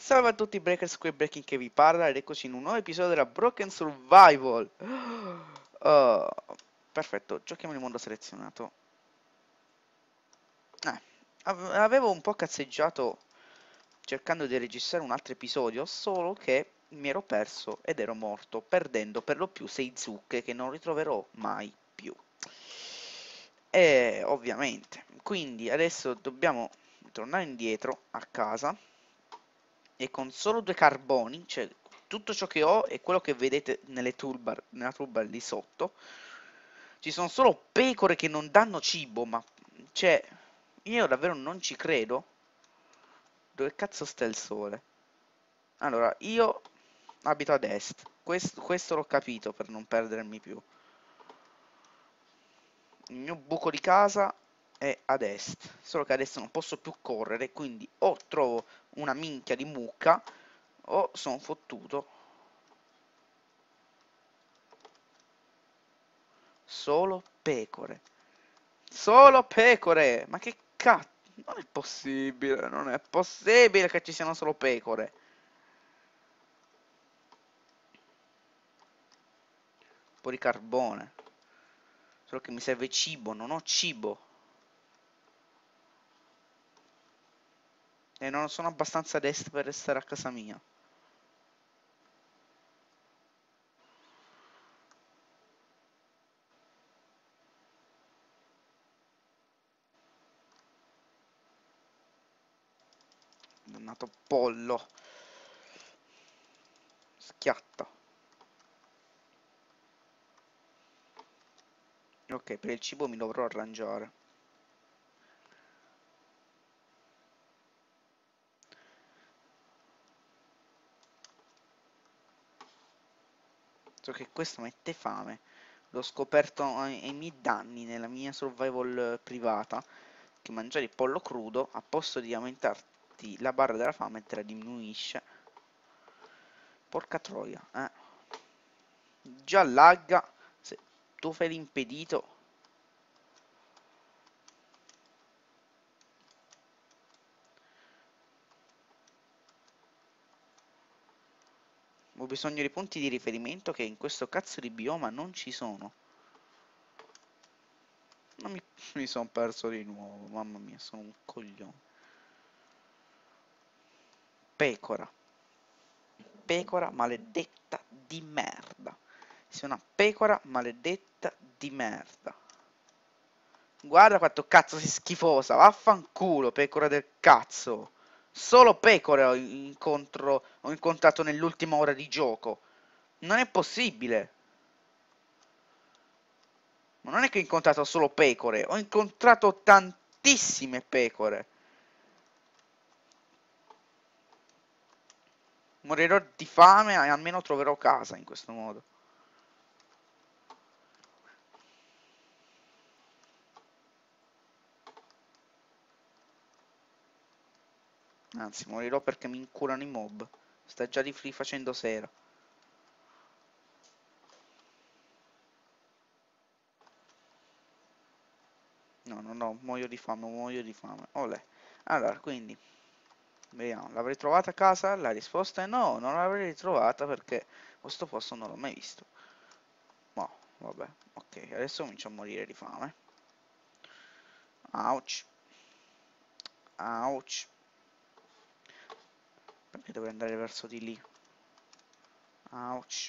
Salve a tutti breakers, qui è Breaking che vi parla ed eccoci in un nuovo episodio della Broken Survival. Oh, perfetto, giochiamo nel mondo selezionato. Avevo un po' cazzeggiato cercando di registrare un altro episodio, solo che mi ero perso ed ero morto, perdendo per lo più 6 zucche che non ritroverò mai più. E ovviamente, quindi adesso dobbiamo tornare indietro a casa e con solo 2 carboni, cioè tutto ciò che ho è quello che vedete nella toolbar lì sotto. Ci sono solo pecore che non danno cibo, ma cioè, io davvero non ci credo. Dove cazzo sta il sole? Allora, io abito ad est. Questo l'ho capito per non perdermi più. Il mio buco di casa è ad est, solo che adesso non posso più correre, quindi o trovo una minchia di mucca o sono fottuto. Solo pecore. Solo pecore! Ma che cazzo? Non è possibile, non è possibile che ci siano solo pecore. Un po' di carbone. Solo che mi serve cibo, non ho cibo. E non sono abbastanza a est per restare a casa mia. Dannato pollo. Schiatta. Ok, per il cibo mi dovrò arrangiare. So che questo mette fame. L'ho scoperto ai miei danni nella mia survival privata, che mangiare il pollo crudo, a posto di aumentarti la barra della fame, te la diminuisce. Porca troia, eh. Già lagga, se tu fai l'impedito. Ho bisogno di punti di riferimento che in questo cazzo di bioma non ci sono. Non mi sono perso di nuovo, mamma mia, sono un coglione. Pecora. Pecora maledetta di merda. Sei una pecora maledetta di merda. Guarda quanto cazzo sei schifosa, vaffanculo, pecora del cazzo. Solo pecore ho incontrato nell'ultima ora di gioco. Non è possibile. Ma non è che ho incontrato solo pecore, ho incontrato tantissime pecore. Morirò di fame e almeno troverò casa in questo modo. Anzi, morirò perché mi incurano i mob. Sta già rifacendo sera. No, no, no, muoio di fame, muoio di fame. Olè. Allora, quindi, vediamo, l'avrei trovata a casa? La risposta è no, non l'avrei ritrovata perché questo posto non l'ho mai visto. No, vabbè, ok, adesso comincio a morire di fame. Ouch. Ouch. Perché dovrei andare verso di lì? Ouch.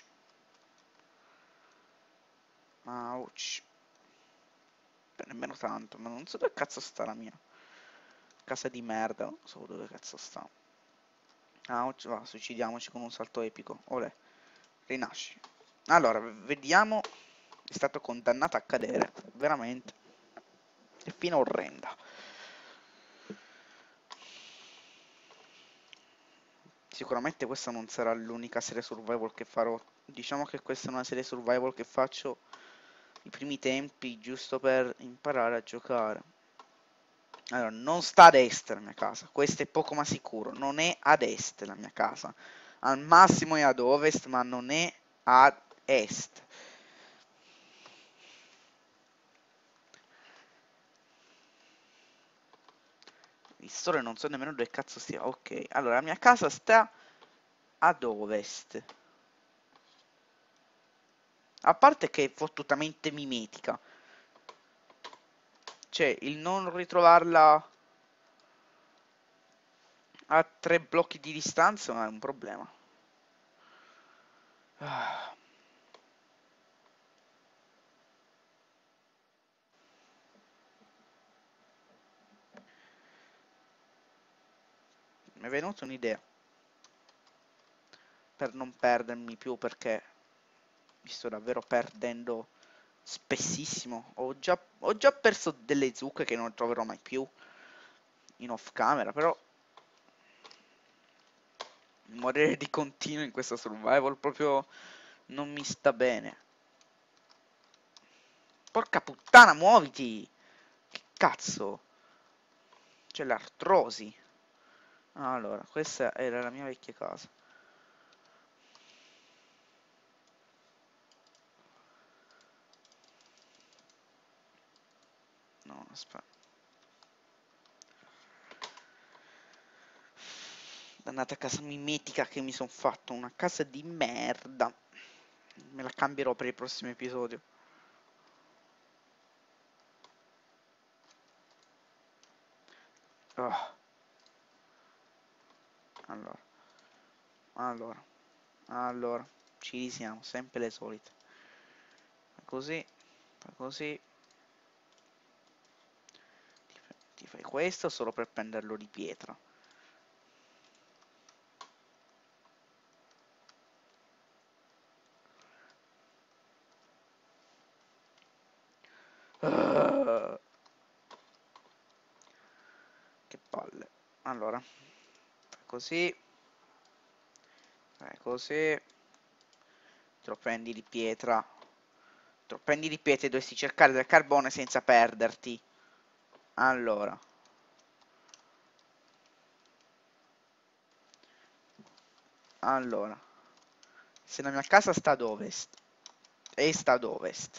Ouch. Beh, nemmeno tanto, ma non so dove cazzo sta la mia casa di merda, non so dove cazzo sta. Ouch, va, suicidiamoci con un salto epico. Olè, rinasci. Allora, vediamo. È stato condannato a cadere, veramente. È fine orrenda. Sicuramente questa non sarà l'unica serie survival che farò. Diciamo che questa è una serie survival che faccio i primi tempi, giusto per imparare a giocare. Allora, non sta ad est la mia casa, questo è poco ma sicuro, non è ad est la mia casa. Al massimo è ad ovest, ma non è ad est. Il sole non so nemmeno dove cazzo stia. Ok, allora la mia casa sta ad ovest. A parte che è fottutamente mimetica. Cioè, il non ritrovarla a 3 blocchi di distanza è un problema. Ah, mi è venuta un'idea per non perdermi più perché mi sto davvero perdendo spessissimo. Ho già perso delle zucche che non troverò mai più in off camera, però morire di continuo in questa survival proprio non mi sta bene. Porca puttana, muoviti! Che cazzo? C'è l'artrosi. Allora, questa era la mia vecchia casa. No, aspetta. Dannata casa mimetica che mi sono fatto, una casa di merda. Me la cambierò per il prossimo episodio. Ah, allora, allora, allora, ci risiamo, sempre le solite. Così, così. Ti fai questo solo per prenderlo di pietra. Ah, che palle. Allora, fai così, fai così. Te lo prendi di pietra. Te lo prendi di pietra e dovresti cercare del carbone senza perderti. Allora, allora. Se la mia casa sta ad ovest, e sta ad ovest,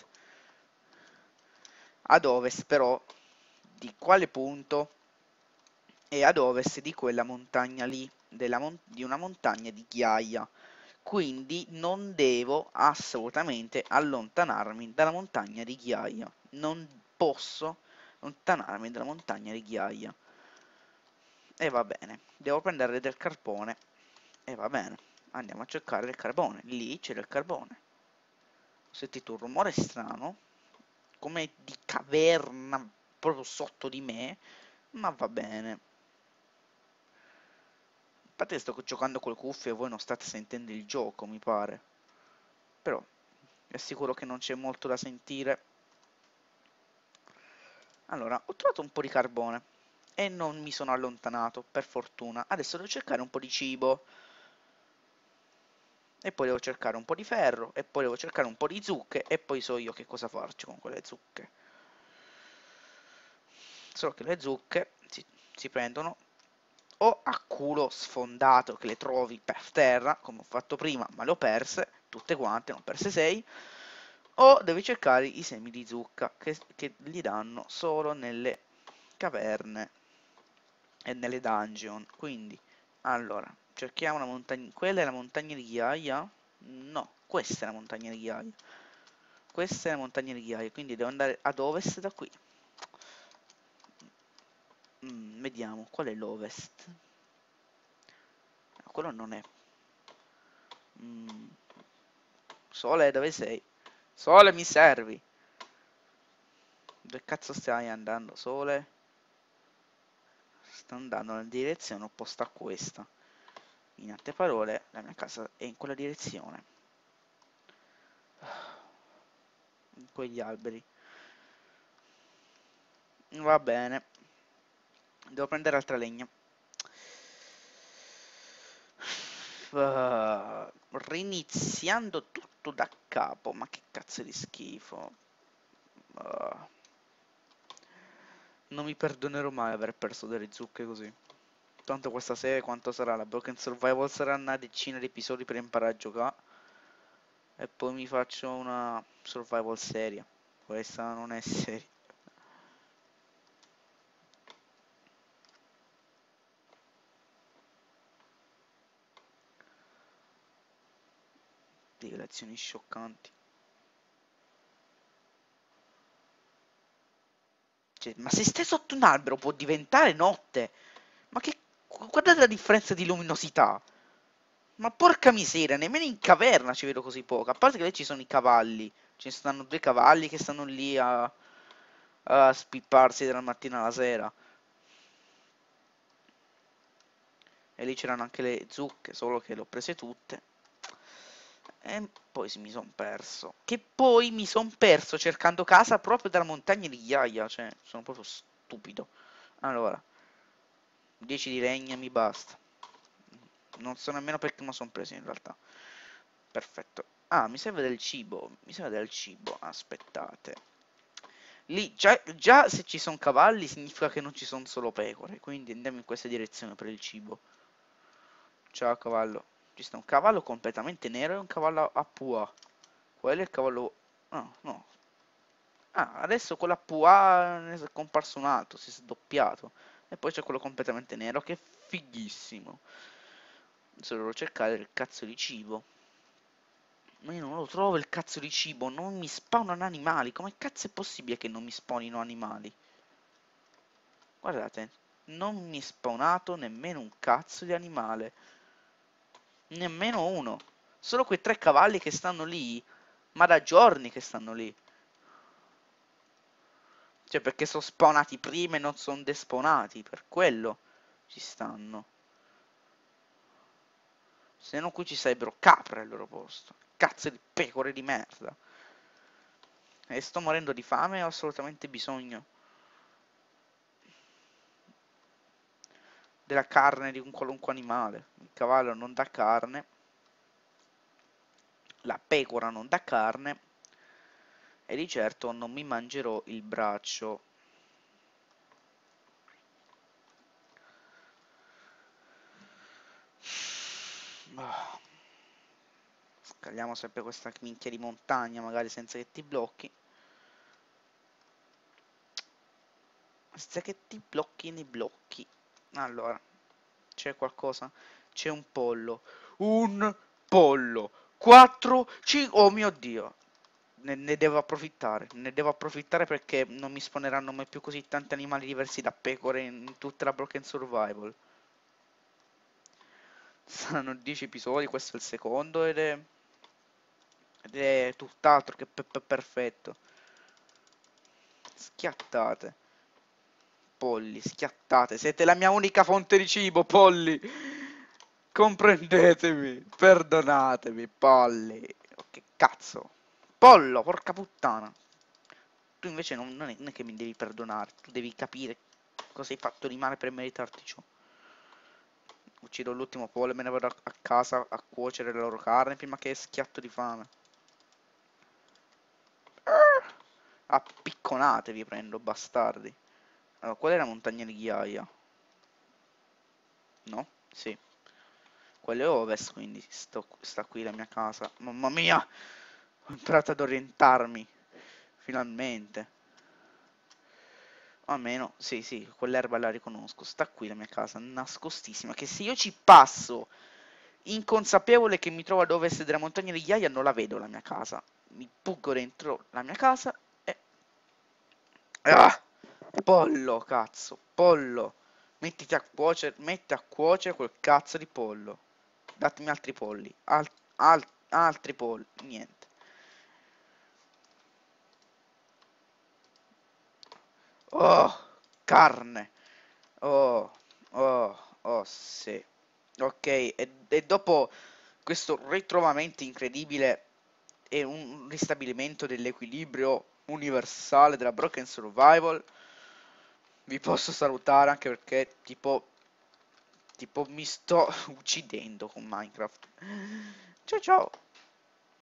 ad ovest però, di quale punto? È ad ovest di quella montagna lì, di una montagna di ghiaia. Quindi non devo assolutamente allontanarmi dalla montagna di ghiaia. Non posso allontanarmi dalla montagna di ghiaia. E va bene, devo prendere del carbone. E va bene, andiamo a cercare del carbone. Lì c'è del carbone. Ho sentito un rumore strano, come di caverna proprio sotto di me, ma va bene. A parte che sto giocando col cuffio e voi non state sentendo il gioco, mi pare. Però, vi assicuro che non c'è molto da sentire. Allora, ho trovato un po' di carbone e non mi sono allontanato, per fortuna. Adesso devo cercare un po' di cibo. E poi devo cercare un po' di ferro, e poi devo cercare un po' di zucche, e poi so io che cosa farci con quelle zucche. Solo che le zucche si prendono o a culo sfondato che le trovi per terra, come ho fatto prima, ma le ho perse, tutte quante, ne ho perse 6, o devi cercare i semi di zucca, che li danno solo nelle caverne e nelle dungeon. Quindi, allora, cerchiamo la montagna. Quella è la montagna di ghiaia? No, questa è la montagna di ghiaia. Questa è la montagna di ghiaia, quindi devo andare ad ovest da qui. Vediamo, qual è l'ovest? No, quello non è. Mm, Sole, dove sei? Sole, mi servi! Dove cazzo stai andando, Sole? Sto andando nella direzione opposta a questa. In altre parole, la mia casa è in quella direzione. In quegli alberi. Va bene. Devo prendere altra legna. Riniziando tutto da capo. Ma che cazzo di schifo. Uh, non mi perdonerò mai aver perso delle zucche così. Tanto questa serie quanto sarà? La Broken Survival sarà una decina di episodi per imparare a giocare. E poi mi faccio una survival seria. Questa non è seria. Rivelazioni scioccanti. Cioè, ma se stai sotto un albero può diventare notte. Ma che... Guardate la differenza di luminosità. Ma porca miseria, nemmeno in caverna ci vedo così poco. A parte che lì ci sono i cavalli. Ci stanno due cavalli che stanno lì a spipparsi dalla mattina alla sera. E lì c'erano anche le zucche, solo che le ho prese tutte. E poi mi son perso. Che poi mi son perso cercando casa proprio dalla montagna di Ghiaia. Cioè, sono proprio stupido. Allora, 10 di legna mi basta. Non so nemmeno perché me lo sono preso in realtà. Perfetto. Ah, mi serve del cibo. Mi serve del cibo. Aspettate. Lì, già se ci sono cavalli significa che non ci sono solo pecore. Quindi andiamo in questa direzione per il cibo. Ciao cavallo. Ci sta un cavallo completamente nero e un cavallo a pua. Quello è il cavallo... No, no. Ah, adesso quello a pua ne è comparso un altro, si è sdoppiato. E poi c'è quello completamente nero che è fighissimo. Adesso devo cercare il cazzo di cibo. Ma io non lo trovo il cazzo di cibo, non mi spawnano animali. Come cazzo è possibile che non mi spawnino animali? Guardate, non mi è spawnato nemmeno un cazzo di animale. Nemmeno uno. Solo quei tre cavalli che stanno lì, ma da giorni che stanno lì. Cioè, perché sono spawnati prima e non sono despawnati, per quello ci stanno. Se no qui ci sarebbero capre al loro posto. Cazzo di pecore di merda. E sto morendo di fame e ho assolutamente bisogno della carne di un qualunque animale. Il cavallo non dà carne, la pecora non dà carne e di certo non mi mangerò il braccio. Ah, scagliamo sempre questa minchia di montagna, magari senza che ti blocchi. Senza che ti blocchi nei blocchi. Allora, c'è qualcosa? C'è un pollo. Un pollo. 4, 5... Oh mio Dio. Ne devo approfittare. Ne devo approfittare perché non mi spawneranno mai più così tanti animali diversi da pecore in tutta la Broken Survival. Saranno 10 episodi, questo è il secondo ed è tutt'altro che perfetto. Schiattate. Polli, schiattate. Siete la mia unica fonte di cibo, polli. Comprendetemi, perdonatemi, polli. Oh, che cazzo. Pollo, porca puttana. Tu invece non è che mi devi perdonare, tu devi capire cosa hai fatto di male per meritarti ciò. Uccido l'ultimo pollo e me ne vado a casa a cuocere la loro carne prima che schiatto di fame. A picconate vi prendo, bastardi. Allora, qual è la montagna di ghiaia? No? Sì. Quello è ovest, quindi sta qui la mia casa. Mamma mia! Ho imparato ad orientarmi. Finalmente. O almeno, sì, sì, quell'erba la riconosco. Sta qui la mia casa, nascostissima. Che se io ci passo, inconsapevole che mi trovo ad ovest della montagna di Ghiaia, non la vedo la mia casa. Mi buggo dentro la mia casa e... Ah! Pollo, cazzo, pollo. Metti a cuocere quel cazzo di pollo. Datemi altri polli. Altri polli. Niente. Oh, carne. Oh, oh, oh, sì. Ok, e dopo questo ritrovamento incredibile e un ristabilimento dell'equilibrio universale della Broken Survival, vi posso salutare anche perché tipo mi sto uccidendo con Minecraft. Ciao ciao.